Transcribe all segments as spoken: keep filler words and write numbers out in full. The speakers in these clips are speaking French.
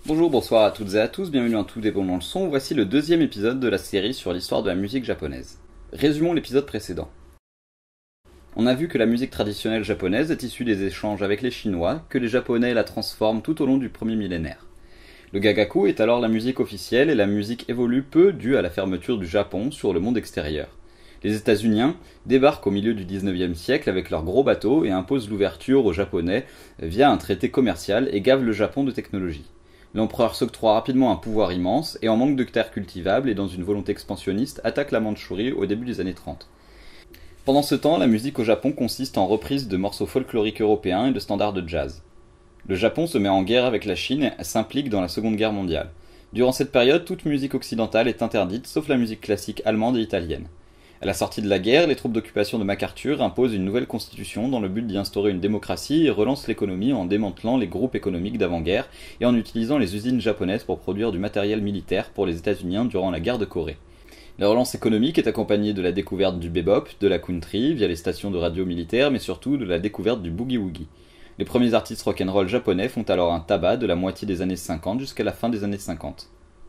Bonjour, bonsoir à toutes et à tous, bienvenue dans Tout dépend le son, voici le deuxième épisode de la série sur l'histoire de la musique japonaise. Résumons l'épisode précédent. On a vu que la musique traditionnelle japonaise est issue des échanges avec les Chinois, que les Japonais la transforment tout au long du premier millénaire. Le gagaku est alors la musique officielle et la musique évolue peu due à la fermeture du Japon sur le monde extérieur. Les États-Unis débarquent au milieu du dix-neuvième siècle avec leurs gros bateaux et imposent l'ouverture aux Japonais via un traité commercial et gavent le Japon de technologie. L'empereur s'octroie rapidement un pouvoir immense et en manque de terres cultivables et dans une volonté expansionniste attaque la Mandchourie au début des années trente. Pendant ce temps, la musique au Japon consiste en reprises de morceaux folkloriques européens et de standards de jazz. Le Japon se met en guerre avec la Chine et s'implique dans la Seconde Guerre mondiale. Durant cette période, toute musique occidentale est interdite sauf la musique classique allemande et italienne. À la sortie de la guerre, les troupes d'occupation de MacArthur imposent une nouvelle constitution dans le but d'y instaurer une démocratie et relancent l'économie en démantelant les groupes économiques d'avant-guerre et en utilisant les usines japonaises pour produire du matériel militaire pour les États-Unis durant la guerre de Corée. La relance économique est accompagnée de la découverte du bebop, de la country via les stations de radio militaires, mais surtout de la découverte du boogie-woogie. Les premiers artistes rock'n'roll japonais font alors un tabac de la moitié des années cinquante jusqu'à la fin des années cinquante.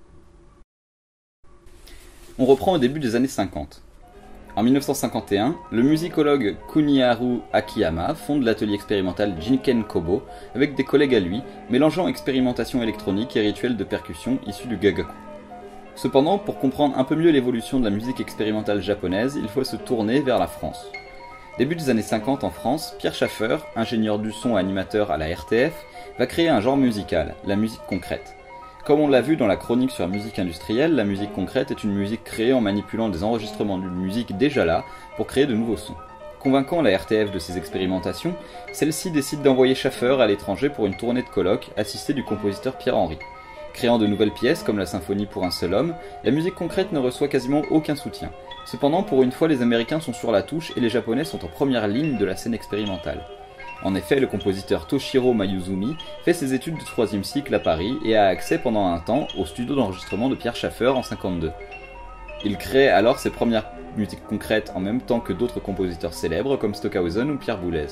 On reprend au début des années cinquante. En mille neuf cent cinquante et un, le musicologue Kuniharu Akiyama fonde l'atelier expérimental Jinken Kobo avec des collègues à lui, mélangeant expérimentation électronique et rituels de percussion issus du gagaku. Cependant, pour comprendre un peu mieux l'évolution de la musique expérimentale japonaise, il faut se tourner vers la France. Début des années cinquante en France, Pierre Schaeffer, ingénieur du son et animateur à la R T F, va créer un genre musical, la musique concrète. Comme on l'a vu dans la chronique sur la musique industrielle, la musique concrète est une musique créée en manipulant des enregistrements d'une musique déjà là pour créer de nouveaux sons. Convainquant la R T F de ses expérimentations, celle-ci décide d'envoyer Schaeffer à l'étranger pour une tournée de colloques assistée du compositeur Pierre Henry. Créant de nouvelles pièces comme la symphonie pour un seul homme, la musique concrète ne reçoit quasiment aucun soutien. Cependant, pour une fois, les Américains sont sur la touche et les Japonais sont en première ligne de la scène expérimentale. En effet, le compositeur Toshiro Mayuzumi fait ses études de troisième cycle à Paris et a accès pendant un temps au studio d'enregistrement de Pierre Schaeffer en cinquante-deux. Il crée alors ses premières musiques concrètes en même temps que d'autres compositeurs célèbres comme Stockhausen ou Pierre Boulez.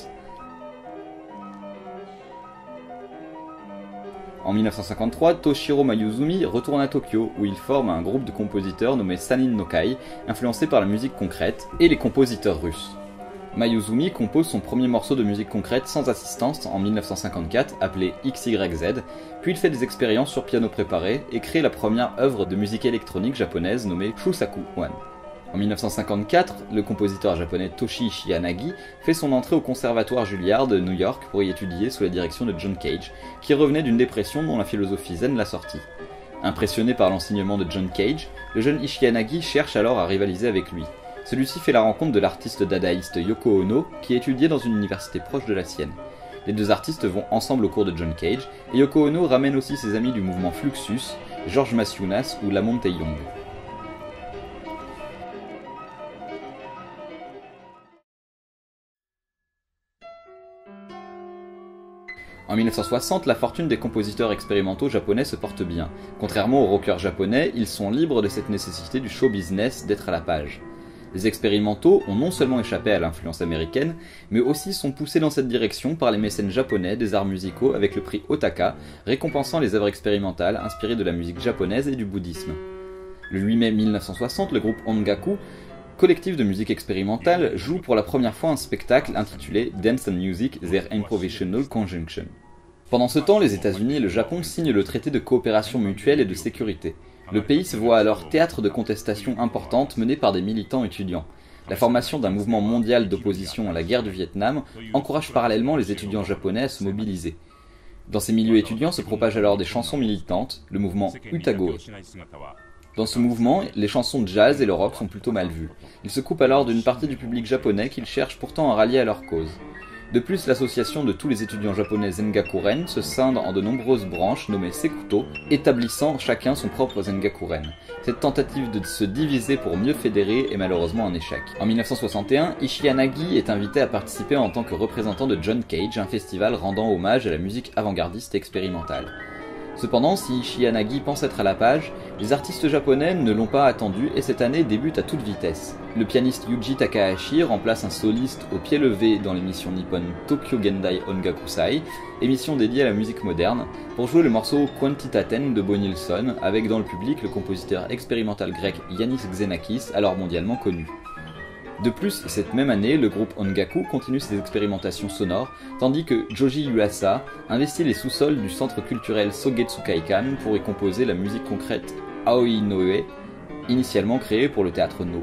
En mille neuf cent cinquante-trois, Toshiro Mayuzumi retourne à Tokyo où il forme un groupe de compositeurs nommé Sanin no Kai, influencé par la musique concrète et les compositeurs russes. Mayuzumi compose son premier morceau de musique concrète sans assistance en mille neuf cent cinquante-quatre, appelé X Y Z, puis il fait des expériences sur piano préparé et crée la première œuvre de musique électronique japonaise nommée Shusaku One. En mille neuf cent cinquante-quatre, le compositeur japonais Toshi Yanagi fait son entrée au Conservatoire Juilliard de New York pour y étudier sous la direction de John Cage, qui revenait d'une dépression dont la philosophie zen l'a sorti. Impressionné par l'enseignement de John Cage, le jeune Ishiyanagi cherche alors à rivaliser avec lui. Celui-ci fait la rencontre de l'artiste dadaïste Yoko Ono, qui étudiait dans une université proche de la sienne. Les deux artistes vont ensemble au cours de John Cage, et Yoko Ono ramène aussi ses amis du mouvement Fluxus, George Maciunas ou Lamont Taeyong. En mille neuf cent soixante, la fortune des compositeurs expérimentaux japonais se porte bien. Contrairement aux rockers japonais, ils sont libres de cette nécessité du show business d'être à la page. Les expérimentaux ont non seulement échappé à l'influence américaine, mais aussi sont poussés dans cette direction par les mécènes japonais des arts musicaux avec le prix Otaka, récompensant les œuvres expérimentales inspirées de la musique japonaise et du bouddhisme. Le huit mai mille neuf cent soixante, le groupe Ongaku, collectif de musique expérimentale, joue pour la première fois un spectacle intitulé Dance and Music Their Improvisational Conjunction. Pendant ce temps, les États-Unis et le Japon signent le traité de coopération mutuelle et de sécurité. Le pays se voit alors théâtre de contestations importantes menées par des militants étudiants. La formation d'un mouvement mondial d'opposition à la guerre du Vietnam encourage parallèlement les étudiants japonais à se mobiliser. Dans ces milieux étudiants se propagent alors des chansons militantes, le mouvement Utagoe. Dans ce mouvement, les chansons de jazz et le rock sont plutôt mal vues. Ils se coupent alors d'une partie du public japonais qu'ils cherchent pourtant à rallier à leur cause. De plus, l'association de tous les étudiants japonais Zengakuren se scinde en de nombreuses branches nommées Sekuto, établissant chacun son propre Zengakuren. Cette tentative de se diviser pour mieux fédérer est malheureusement un échec. En mille neuf cent soixante et un, Ishiyanagi est invité à participer en tant que représentant de John Cage, un festival rendant hommage à la musique avant-gardiste et expérimentale. Cependant, si Ishii Yanagi pense être à la page, les artistes japonais ne l'ont pas attendu et cette année débute à toute vitesse. Le pianiste Yuji Takahashi remplace un soliste au pied levé dans l'émission nippone Tokyo Gendai Ongakusai, émission dédiée à la musique moderne, pour jouer le morceau Quantitaten de Bo Nilsson, avec dans le public le compositeur expérimental grec Yannis Xenakis, alors mondialement connu. De plus, cette même année, le groupe Ongaku continue ses expérimentations sonores, tandis que Joji Yuasa investit les sous-sols du centre culturel Sogetsu-Kaikan pour y composer la musique concrète Aoi Noe, initialement créée pour le théâtre No.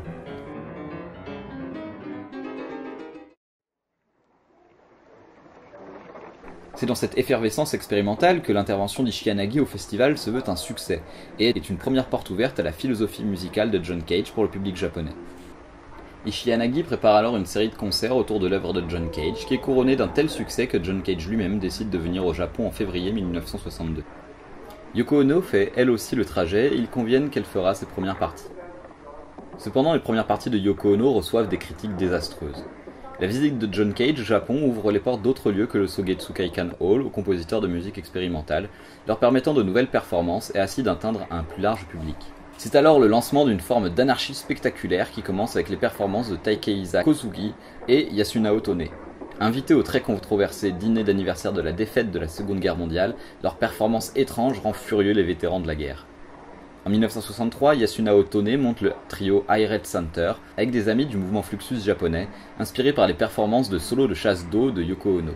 C'est dans cette effervescence expérimentale que l'intervention d'Ishii Yanagi au festival se veut un succès, et est une première porte ouverte à la philosophie musicale de John Cage pour le public japonais. Ishii Yanagi prépare alors une série de concerts autour de l'œuvre de John Cage, qui est couronnée d'un tel succès que John Cage lui-même décide de venir au Japon en février mille neuf cent soixante-deux. Yoko Ono fait elle aussi le trajet, et ils conviennent qu'elle fera ses premières parties. Cependant, les premières parties de Yoko Ono reçoivent des critiques désastreuses. La visite de John Cage au Japon ouvre les portes d'autres lieux que le Sogetsu-Kaikan Hall aux compositeurs de musique expérimentale, leur permettant de nouvelles performances et ainsi d'atteindre un plus large public. C'est alors le lancement d'une forme d'anarchie spectaculaire qui commence avec les performances de Taikeisa Kosugi et Yasunao Tone. Invités au très controversé dîner d'anniversaire de la défaite de la Seconde Guerre mondiale, leur performance étrange rend furieux les vétérans de la guerre. En mille neuf cent soixante-trois, Yasunao Tone monte le trio Hi-Red Center avec des amis du mouvement Fluxus japonais, inspirés par les performances de solo de chasse d'eau de Yoko Ono.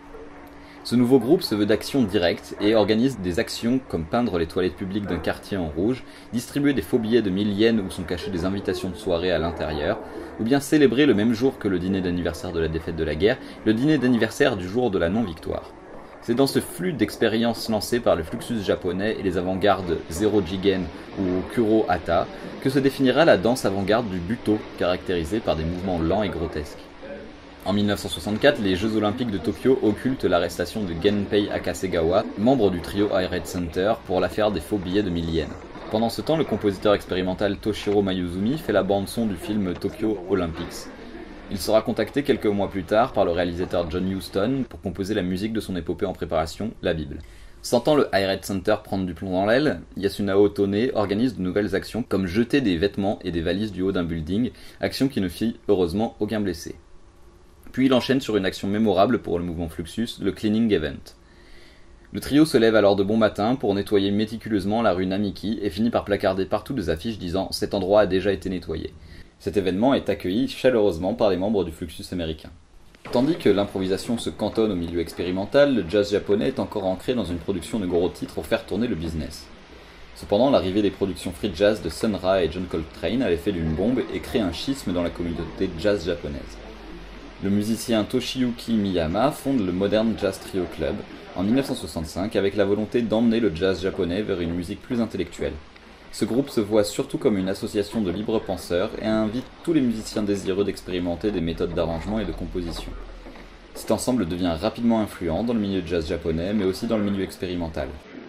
Ce nouveau groupe se veut d'action directe et organise des actions comme peindre les toilettes publiques d'un quartier en rouge, distribuer des faux billets de mille yens où sont cachées des invitations de soirée à l'intérieur, ou bien célébrer le même jour que le dîner d'anniversaire de la défaite de la guerre, le dîner d'anniversaire du jour de la non-victoire. C'est dans ce flux d'expériences lancées par le Fluxus japonais et les avant-gardes Zero Jigen ou Kuro Hata que se définira la danse avant-garde du Buto, caractérisée par des mouvements lents et grotesques. En mille neuf cent soixante-quatre, les Jeux Olympiques de Tokyo occultent l'arrestation de Genpei Akasegawa, membre du trio Hi-Red Center, pour l'affaire des faux billets de mille yens. Pendant ce temps, le compositeur expérimental Toshiro Mayuzumi fait la bande-son du film Tokyo Olympics. Il sera contacté quelques mois plus tard par le réalisateur John Huston pour composer la musique de son épopée en préparation, la Bible. Sentant le Hi-Red Center prendre du plomb dans l'aile, Yasunao Tone organise de nouvelles actions comme jeter des vêtements et des valises du haut d'un building, action qui ne fit heureusement aucun blessé. Puis il enchaîne sur une action mémorable pour le mouvement Fluxus, le Cleaning Event. Le trio se lève alors de bon matin pour nettoyer méticuleusement la rue Namiki et finit par placarder partout des affiches disant « Cet endroit a déjà été nettoyé ». Cet événement est accueilli chaleureusement par les membres du Fluxus américain. Tandis que l'improvisation se cantonne au milieu expérimental, le jazz japonais est encore ancré dans une production de gros titres pour faire tourner le business. Cependant, l'arrivée des productions free jazz de Sun Ra et John Coltrane a l'effet d'une bombe et crée un schisme dans la communauté jazz japonaise. Le musicien Toshiyuki Miyama fonde le Modern Jazz Trio Club en mille neuf cent soixante-cinq avec la volonté d'emmener le jazz japonais vers une musique plus intellectuelle. Ce groupe se voit surtout comme une association de libres penseurs et invite tous les musiciens désireux d'expérimenter des méthodes d'arrangement et de composition. Cet ensemble devient rapidement influent dans le milieu jazz japonais mais aussi dans le milieu expérimental.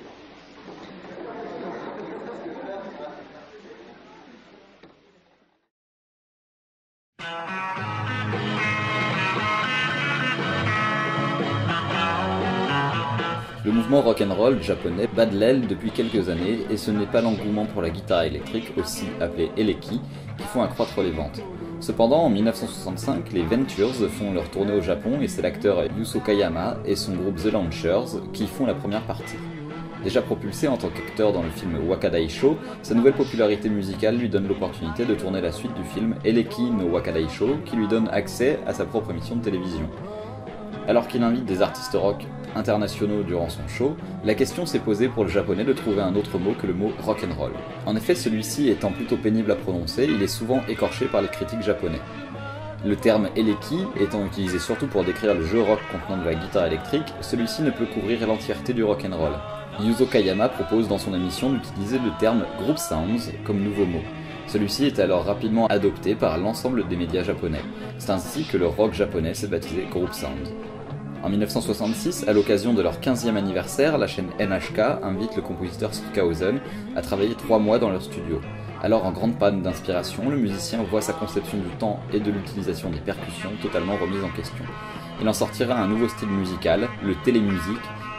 Le mouvement rock'n'roll japonais bat de l'aile depuis quelques années et ce n'est pas l'engouement pour la guitare électrique, aussi appelée Eleki, qui font accroître les ventes. Cependant, en mille neuf cent soixante-cinq, les Ventures font leur tournée au Japon et c'est l'acteur Yuzo Kayama et son groupe The Launchers qui font la première partie. Déjà propulsé en tant qu'acteur dans le film Wakadai Sho, sa nouvelle popularité musicale lui donne l'opportunité de tourner la suite du film Eleki no Wakadai Sho qui lui donne accès à sa propre émission de télévision. Alors qu'il invite des artistes rock internationaux durant son show, la question s'est posée pour le japonais de trouver un autre mot que le mot rock'n'roll. En effet, celui-ci étant plutôt pénible à prononcer, il est souvent écorché par les critiques japonais. Le terme eleki étant utilisé surtout pour décrire le jeu rock contenant de la guitare électrique, celui-ci ne peut couvrir l'entièreté du rock'n'roll. Yuzo Kayama propose dans son émission d'utiliser le terme group sounds comme nouveau mot. Celui-ci est alors rapidement adopté par l'ensemble des médias japonais. C'est ainsi que le rock japonais s'est baptisé Group Sound. En mille neuf cent soixante-six, à l'occasion de leur quinzième anniversaire, la chaîne N H K invite le compositeur Stockhausen à travailler trois mois dans leur studio. Alors en grande panne d'inspiration, le musicien voit sa conception du temps et de l'utilisation des percussions totalement remise en question. Il en sortira un nouveau style musical, le télémusique,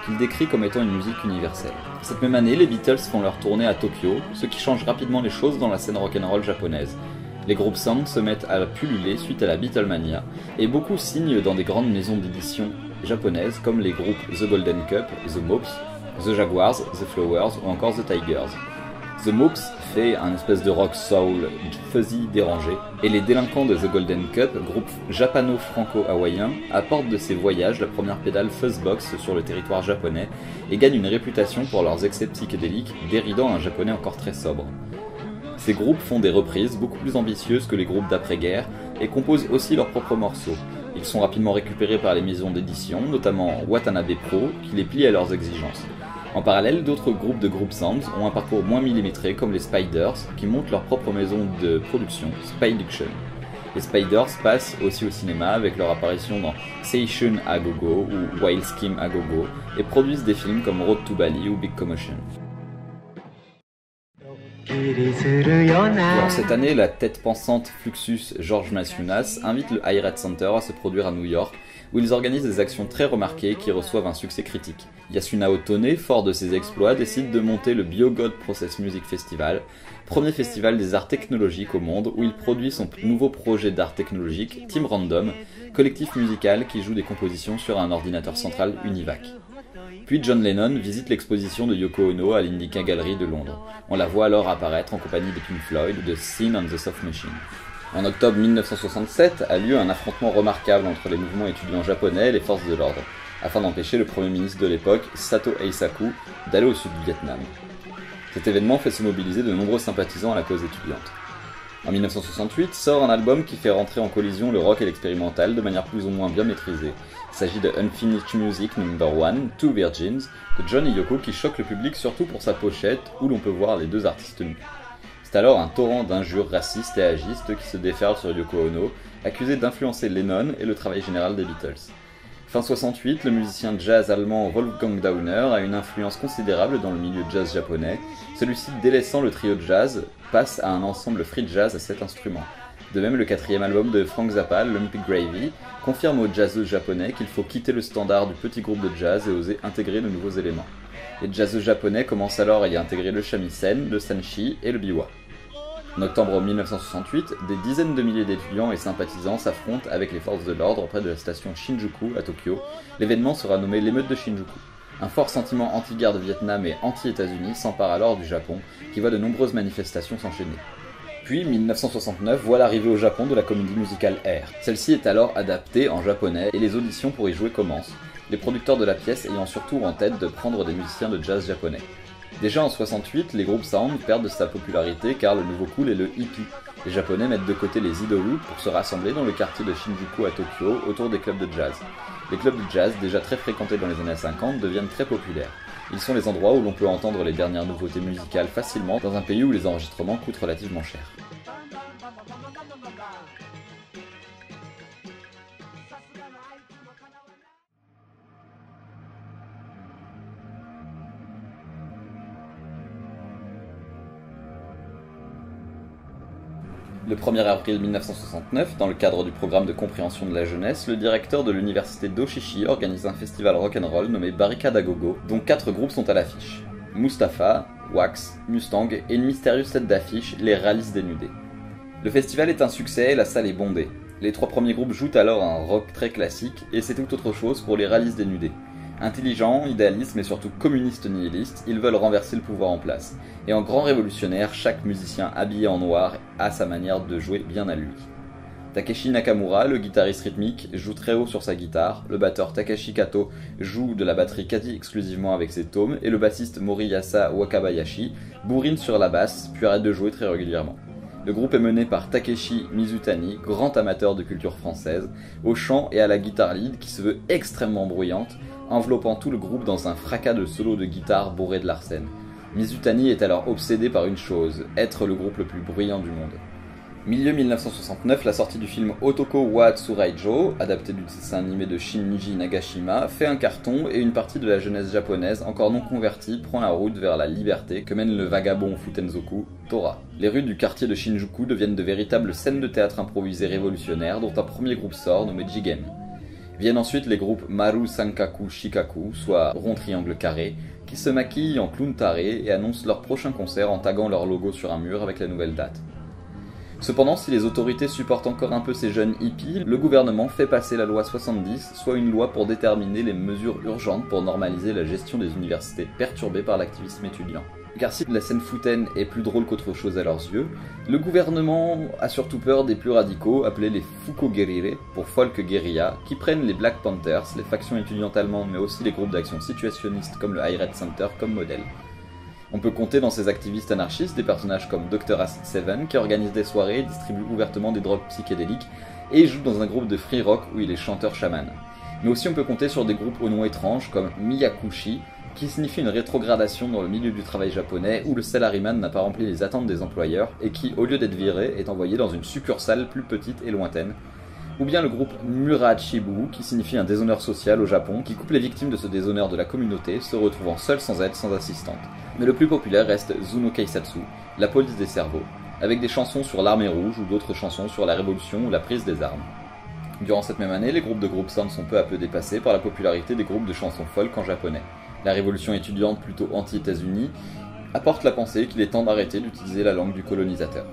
qu'il décrit comme étant une musique universelle. Cette même année, les Beatles font leur tournée à Tokyo, ce qui change rapidement les choses dans la scène rock'n'roll japonaise. Les groupes sound se mettent à pulluler suite à la Beatlemania, et beaucoup signent dans des grandes maisons d'édition japonaises comme les groupes The Golden Cup, The Mops, The Jaguars, The Flowers ou encore The Tigers. The Mops fait un espèce de rock soul fuzzy dérangé, et les délinquants de The Golden Cup, groupe japano-franco-hawaïen, apportent de ces voyages la première pédale fuzzbox sur le territoire japonais et gagnent une réputation pour leurs excès psychédéliques, déridant un japonais encore très sobre. Ces groupes font des reprises beaucoup plus ambitieuses que les groupes d'après-guerre et composent aussi leurs propres morceaux. Ils sont rapidement récupérés par les maisons d'édition, notamment Watanabe Pro, qui les plie à leurs exigences. En parallèle, d'autres groupes de group sounds ont un parcours moins millimétré comme les Spiders, qui montent leur propre maison de production, Spyduction. Les Spiders passent aussi au cinéma avec leur apparition dans Seishun a Go-Go ou Wild Scheme a Go-Go et produisent des films comme Road to Bali ou Big Commotion. Durant cette année, la tête pensante Fluxus George Masunas invite le Hi-Red Center à se produire à New York, où ils organisent des actions très remarquées qui reçoivent un succès critique. Yasunao Tone, fort de ses exploits, décide de monter le BioGod Process Music Festival, premier festival des arts technologiques au monde, où il produit son nouveau projet d'art technologique, Team Random, collectif musical qui joue des compositions sur un ordinateur central Univac. Puis John Lennon visite l'exposition de Yoko Ono à l'Indica Gallery de Londres. On la voit alors apparaître en compagnie de Pink Floyd ou de Sin on the Soft Machine. En octobre mille neuf cent soixante-sept a lieu un affrontement remarquable entre les mouvements étudiants japonais et les forces de l'ordre, afin d'empêcher le premier ministre de l'époque, Sato Eisaku, d'aller au sud du Vietnam. Cet événement fait se mobiliser de nombreux sympathisants à la cause étudiante. En mille neuf cent soixante-huit sort un album qui fait rentrer en collision le rock et l'expérimental de manière plus ou moins bien maîtrisée. Il s'agit de Unfinished Music number one, Two Virgins, de John et Yoko qui choque le public surtout pour sa pochette où l'on peut voir les deux artistes nus. C'est alors un torrent d'injures racistes et agistes qui se déferle sur Yoko Ono, accusé d'influencer Lennon et le travail général des Beatles. Fin soixante-huit, le musicien jazz allemand Wolfgang Dauner a une influence considérable dans le milieu jazz japonais. Celui-ci, délaissant le trio de jazz, passe à un ensemble free jazz à sept instruments. De même, le quatrième album de Frank Zappa, Lumpy Gravy, confirme aux jazzeux japonais qu'il faut quitter le standard du petit groupe de jazz et oser intégrer de nouveaux éléments. Les jazzeux japonais commencent alors à y intégrer le shamisen, le sanshi et le biwa. En octobre mille neuf cent soixante-huit, des dizaines de milliers d'étudiants et sympathisants s'affrontent avec les forces de l'ordre près de la station Shinjuku à Tokyo. L'événement sera nommé l'émeute de Shinjuku. Un fort sentiment anti-guerre de Vietnam et anti-États-Unis s'empare alors du Japon, qui voit de nombreuses manifestations s'enchaîner. Puis, mille neuf cent soixante-neuf voit l'arrivée au Japon de la comédie musicale Air. Celle-ci est alors adaptée en japonais et les auditions pour y jouer commencent, les producteurs de la pièce ayant surtout en tête de prendre des musiciens de jazz japonais. Déjà en soixante-huit, les groupes sound perdent de sa popularité car le nouveau cool est le hippie. Les japonais mettent de côté les idoles pour se rassembler dans le quartier de Shinjuku à Tokyo autour des clubs de jazz. Les clubs de jazz, déjà très fréquentés dans les années cinquante, deviennent très populaires. Ils sont les endroits où l'on peut entendre les dernières nouveautés musicales facilement dans un pays où les enregistrements coûtent relativement cher. Le premier avril mille neuf cent soixante-neuf, dans le cadre du programme de compréhension de la jeunesse, le directeur de l'université d'Oshishi organise un festival rock'n'roll nommé Barricade à Gogo, dont quatre groupes sont à l'affiche. Mustapha, Wax, Mustang et une mystérieuse tête d'affiche, les Rallies dénudés. Le festival est un succès et la salle est bondée. Les trois premiers groupes jouent alors un rock très classique, et c'est tout autre chose pour les Rallies dénudés. Intelligents, idéalistes mais surtout communistes nihilistes, ils veulent renverser le pouvoir en place. Et en grand révolutionnaire, chaque musicien habillé en noir a sa manière de jouer bien à lui. Takeshi Nakamura, le guitariste rythmique, joue très haut sur sa guitare, le batteur Takashi Kato joue de la batterie quasi exclusivement avec ses tomes, et le bassiste Moriyasa Wakabayashi bourrine sur la basse, puis arrête de jouer très régulièrement. Le groupe est mené par Takeshi Mizutani, grand amateur de culture française, au chant et à la guitare lead qui se veut extrêmement bruyante, enveloppant tout le groupe dans un fracas de solos de guitare bourré de Larsen. Mizutani est alors obsédé par une chose, être le groupe le plus bruyant du monde. Milieu mille neuf cent soixante-neuf, la sortie du film Otoko wa Tsuraijo, adapté du dessin animé de Shinji Nagashima, fait un carton et une partie de la jeunesse japonaise encore non convertie prend la route vers la liberté que mène le vagabond Futenzoku, Tora. Les rues du quartier de Shinjuku deviennent de véritables scènes de théâtre improvisées révolutionnaires dont un premier groupe sort nommé Jigen. Viennent ensuite les groupes Maru Sankaku Shikaku, soit rond triangle carré, qui se maquillent en clown taré et annoncent leur prochain concert en taguant leur logo sur un mur avec la nouvelle date. Cependant, si les autorités supportent encore un peu ces jeunes hippies, le gouvernement fait passer la loi soixante-dix, soit une loi pour déterminer les mesures urgentes pour normaliser la gestion des universités perturbées par l'activisme étudiant. Car si la scène foutaine est plus drôle qu'autre chose à leurs yeux, le gouvernement a surtout peur des plus radicaux, appelés les Fuko-Gerire, pour folk guérilla, qui prennent les Black Panthers, les factions étudiantes allemandes, mais aussi les groupes d'action situationnistes comme le High Red Center comme modèle. On peut compter dans ces activistes anarchistes des personnages comme docteur Acid Seven, qui organise des soirées, distribue ouvertement des drogues psychédéliques, et joue dans un groupe de free rock où il est chanteur chaman. Mais aussi on peut compter sur des groupes au nom étrange comme Miyakushi, qui signifie une rétrogradation dans le milieu du travail japonais où le salaryman n'a pas rempli les attentes des employeurs et qui, au lieu d'être viré, est envoyé dans une succursale plus petite et lointaine. Ou bien le groupe Murachibu, qui signifie un déshonneur social au Japon, qui coupe les victimes de ce déshonneur de la communauté, se retrouvant seuls sans aide, sans assistante. Mais le plus populaire reste Zuno Keisatsu, la police des cerveaux, avec des chansons sur l'armée rouge ou d'autres chansons sur la révolution ou la prise des armes. Durant cette même année, les groupes de groupe sound sont peu à peu dépassés par la popularité des groupes de chansons folk en japonais. La révolution étudiante, plutôt anti-États-Unis, apporte la pensée qu'il est temps d'arrêter d'utiliser la langue du colonisateur.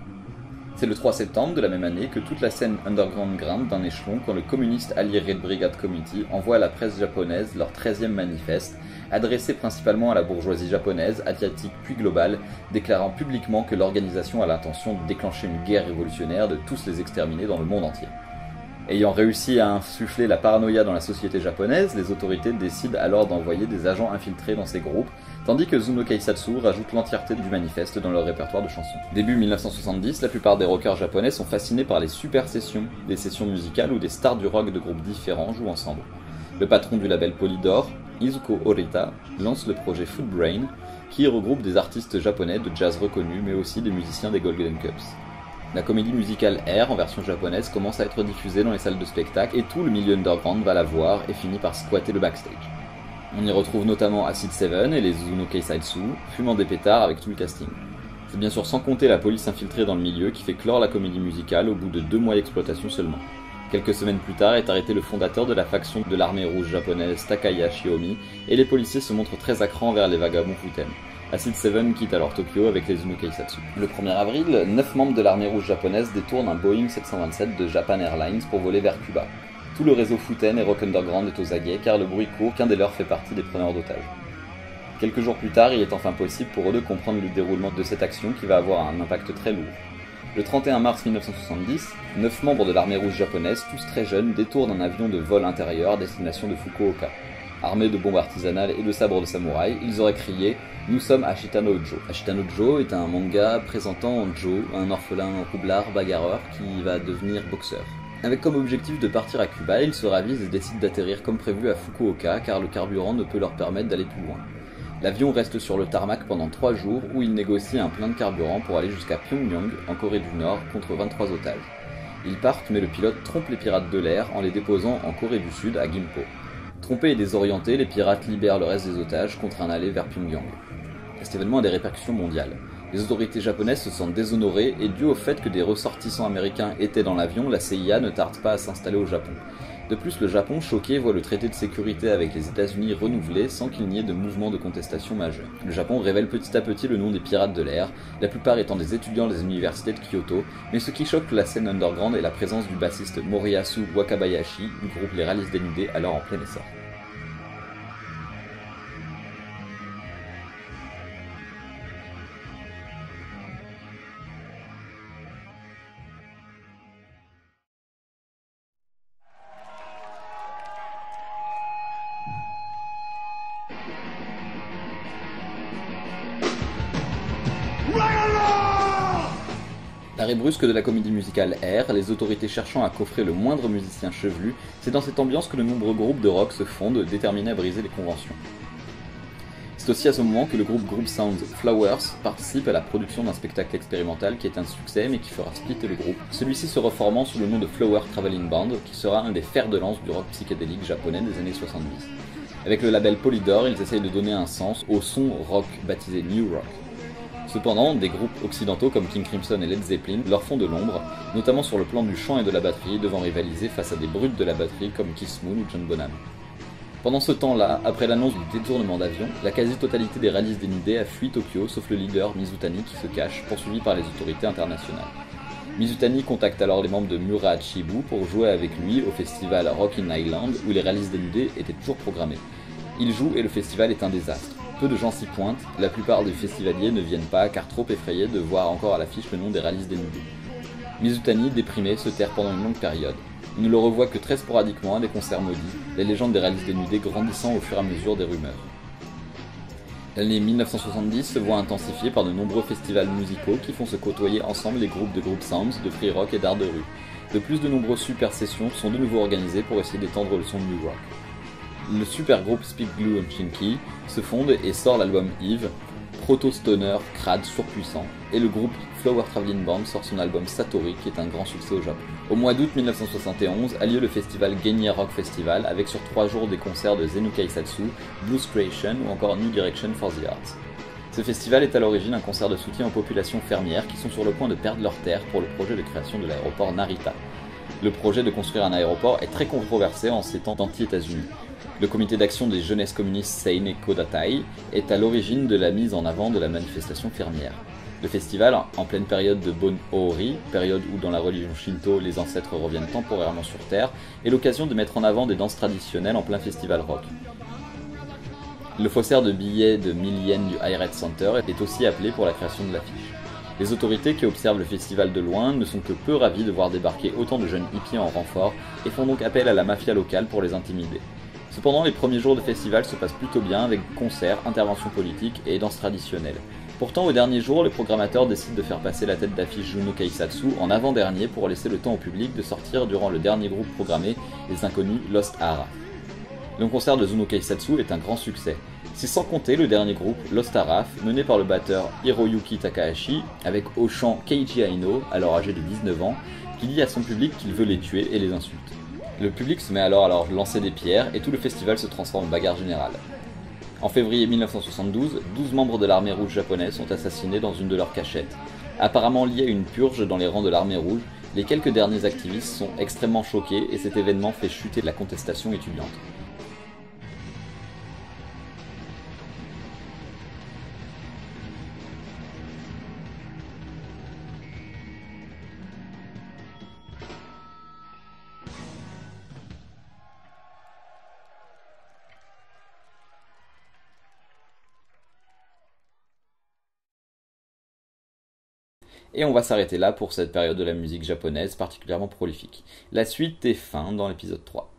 C'est le trois septembre de la même année que toute la scène underground grimpe d'un échelon quand le communiste allié Red Brigade Committee envoie à la presse japonaise leur treizième manifeste, adressé principalement à la bourgeoisie japonaise, asiatique puis globale, déclarant publiquement que l'organisation a l'intention de déclencher une guerre révolutionnaire, de tous les exterminer dans le monde entier. Ayant réussi à insuffler la paranoïa dans la société japonaise, les autorités décident alors d'envoyer des agents infiltrés dans ces groupes, tandis que Zuno Keisatsu rajoute l'entièreté du manifeste dans leur répertoire de chansons. Début mille neuf cent soixante-dix, la plupart des rockers japonais sont fascinés par les super sessions, des sessions musicales où des stars du rock de groupes différents jouent ensemble. Le patron du label Polydor, Izuko Orita, lance le projet Footbrain, qui regroupe des artistes japonais de jazz reconnus, mais aussi des musiciens des Golden Cups. La comédie musicale Air, en version japonaise, commence à être diffusée dans les salles de spectacle et tout le milieu underground va la voir et finit par squatter le backstage. On y retrouve notamment Acid Seven et les Zuno Keisatsu, fumant des pétards avec tout le casting. C'est bien sûr sans compter la police infiltrée dans le milieu qui fait clore la comédie musicale au bout de deux mois d'exploitation seulement. Quelques semaines plus tard est arrêté le fondateur de la faction de l'armée rouge japonaise Takaya Shiomi et les policiers se montrent très à cran envers les vagabonds foutaines. Acid Seven quitte alors Tokyo avec les Zuno Keisatsu. Le premier avril, neuf membres de l'armée rouge japonaise détournent un Boeing sept cent vingt-sept de Japan Airlines pour voler vers Cuba. Tout le réseau foutaine et rock underground est aux aguets car le bruit court qu'un des leurs fait partie des preneurs d'otages. Quelques jours plus tard, il est enfin possible pour eux de comprendre le déroulement de cette action qui va avoir un impact très lourd. Le trente et un mars mille neuf cent soixante-dix, neuf membres de l'armée rouge japonaise, tous très jeunes, détournent un avion de vol intérieur à destination de Fukuoka. Armés de bombes artisanales et de sabres de samouraï, ils auraient crié « Nous sommes Ashita no Joe ». Ashita no Joe est un manga présentant Joe, un orphelin roublard bagarreur qui va devenir boxeur. Avec comme objectif de partir à Cuba, ils se ravisent et décident d'atterrir comme prévu à Fukuoka car le carburant ne peut leur permettre d'aller plus loin. L'avion reste sur le tarmac pendant trois jours où ils négocient un plein de carburant pour aller jusqu'à Pyongyang, en Corée du Nord, contre vingt-trois otages. Ils partent mais le pilote trompe les pirates de l'air en les déposant en Corée du Sud, à Gimpo. Trompés et désorientés, les pirates libèrent le reste des otages contre un aller vers Pyongyang. Cet événement a des répercussions mondiales. Les autorités japonaises se sentent déshonorées et dû au fait que des ressortissants américains étaient dans l'avion, la C I A ne tarde pas à s'installer au Japon. De plus, le Japon, choqué, voit le traité de sécurité avec les États-Unis renouvelé sans qu'il n'y ait de mouvement de contestation majeur. Le Japon révèle petit à petit le nom des pirates de l'air, la plupart étant des étudiants des universités de Kyoto, mais ce qui choque la scène underground est la présence du bassiste Moriyasu Wakabayashi du groupe Les Rallies dénudés alors en plein essor. L'arrêt brusque de la comédie musicale Air, les autorités cherchant à coffrer le moindre musicien chevelu, c'est dans cette ambiance que de nombreux groupes de rock se fondent, déterminés à briser les conventions. C'est aussi à ce moment que le groupe Group Sound Flowers participe à la production d'un spectacle expérimental qui est un succès mais qui fera splitter le groupe, celui-ci se reformant sous le nom de Flower Traveling Band, qui sera un des fers de lance du rock psychédélique japonais des années soixante-dix. Avec le label Polydor, ils essayent de donner un sens au son rock baptisé New Rock. Cependant, des groupes occidentaux comme King Crimson et Led Zeppelin leur font de l'ombre, notamment sur le plan du chant et de la batterie, devant rivaliser face à des brutes de la batterie comme Keith Moon ou John Bonham. Pendant ce temps-là, après l'annonce du détournement d'avion, la quasi-totalité des rallyes dénudés a fui Tokyo, sauf le leader Mizutani qui se cache, poursuivi par les autorités internationales. Mizutani contacte alors les membres de Mura Chibu pour jouer avec lui au festival Rock in Island où les rallyes dénudés étaient toujours programmés. Il joue et le festival est un désastre. Peu de gens s'y pointent, la plupart des festivaliers ne viennent pas car trop effrayés de voir encore à l'affiche le nom des rallyes dénudés. Mizutani, déprimé, se terre pendant une longue période. On ne le revoit que très sporadiquement à des concerts maudits, les légendes des rallyes dénudés grandissant au fur et à mesure des rumeurs. L'année mille neuf cent soixante-dix se voit intensifiée par de nombreux festivals musicaux qui font se côtoyer ensemble les groupes de group sounds, de free rock et d'art de rue. De plus, de nombreuses super sessions sont de nouveau organisées pour essayer d'étendre le son new rock. Le super groupe Speak Blue and Shinky se fonde et sort l'album Eve, proto-stoner, crade, surpuissant, et le groupe Flower Traveling Band sort son album Satori qui est un grand succès au Japon. Au mois d'août mille neuf cent soixante et onze a lieu le festival Genya Rock Festival avec sur trois jours des concerts de Zenu Keisatsu, Blues Creation ou encore New Direction for the Arts. Ce festival est à l'origine un concert de soutien aux populations fermières qui sont sur le point de perdre leurs terres pour le projet de création de l'aéroport Narita. Le projet de construire un aéroport est très controversé en ces temps anti-États-Unis. Le comité d'action des jeunesses communistes Seine Kodatai est à l'origine de la mise en avant de la manifestation fermière. Le festival, en pleine période de Bon Ohori, période où dans la religion Shinto les ancêtres reviennent temporairement sur Terre, est l'occasion de mettre en avant des danses traditionnelles en plein festival rock. Le faussaire de billets de mille yens du Hyatt Center est aussi appelé pour la création de l'affiche. Les autorités qui observent le festival de loin ne sont que peu ravis de voir débarquer autant de jeunes hippies en renfort et font donc appel à la mafia locale pour les intimider. Cependant, les premiers jours de festival se passent plutôt bien avec concerts, interventions politiques et danses traditionnelles. Pourtant, au dernier jour, les programmateurs décident de faire passer la tête d'affiche Juno Keisatsu en avant-dernier pour laisser le temps au public de sortir durant le dernier groupe programmé, les inconnus Lost Ara. Le concert de Zuno Keisatsu est un grand succès. C'est sans compter le dernier groupe, Lost Araf, mené par le batteur Hiroyuki Takahashi, avec au chant Keiji Aino, alors âgé de dix-neuf ans, qui dit à son public qu'il veut les tuer et les insulte. Le public se met alors à leur lancer des pierres et tout le festival se transforme en bagarre générale. En février mille neuf cent soixante-douze, douze membres de l'armée rouge japonaise sont assassinés dans une de leurs cachettes. Apparemment liés à une purge dans les rangs de l'armée rouge, les quelques derniers activistes sont extrêmement choqués et cet événement fait chuter la contestation étudiante. Et on va s'arrêter là pour cette période de la musique japonaise particulièrement prolifique. La suite est fin dans l'épisode trois.